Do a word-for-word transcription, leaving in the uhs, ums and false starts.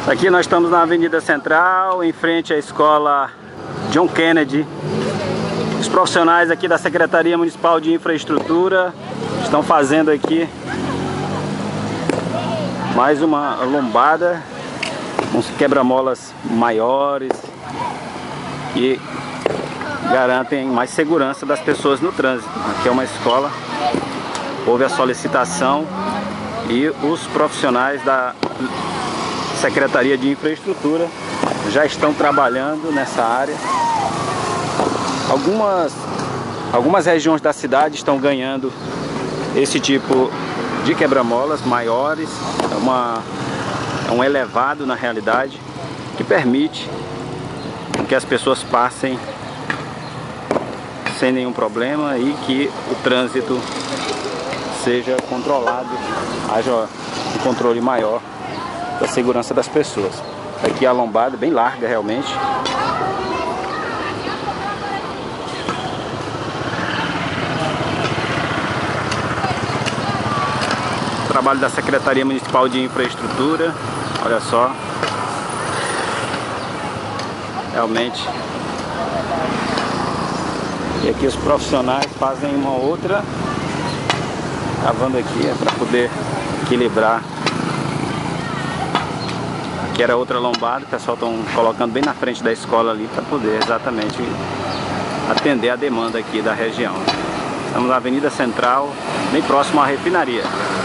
Aqui nós estamos na Avenida Central, em frente à escola John Kennedy. Os profissionais aqui da Secretaria Municipal de Infraestrutura estão fazendo aqui mais uma lombada, uns quebra-molas maiores que garantem mais segurança das pessoas no trânsito. Aqui é uma escola, houve a solicitação e os profissionais da Secretaria de Infraestrutura já estão trabalhando nessa área. Algumas, algumas regiões da cidade estão ganhando esse tipo de quebra-molas maiores, é, uma, é um elevado na realidade, que permite que as pessoas passem sem nenhum problema e que o trânsito seja controlado, haja um controle maior da segurança das pessoas. Aqui a lombada bem larga realmente. Trabalho da Secretaria Municipal de Infraestrutura, olha só, realmente. E aqui os profissionais fazem uma outra, cavando aqui, é para poder equilibrar. Aqui era outra lombada, o pessoal estão colocando bem na frente da escola ali para poder exatamente atender a demanda aqui da região. Estamos na Avenida Central, bem próximo à refinaria.